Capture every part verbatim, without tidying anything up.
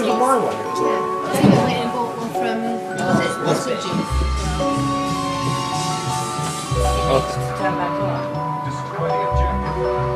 remember my one. It was yeah. I think we went and bought one from, was it? Was it? Oh. Turn back on. Destroy the objective.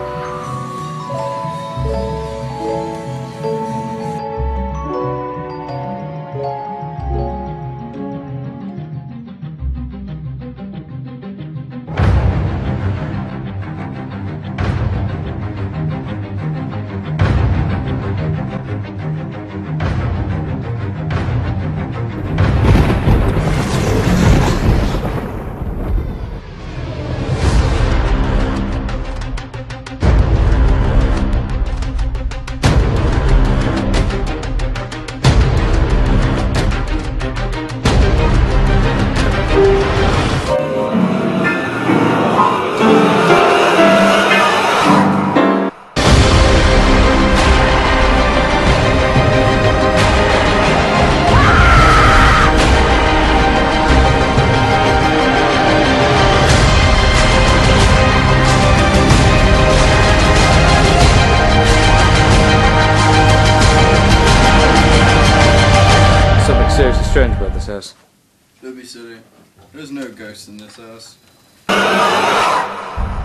Seriously strange about this house. Don't be silly. There's no ghosts in this house.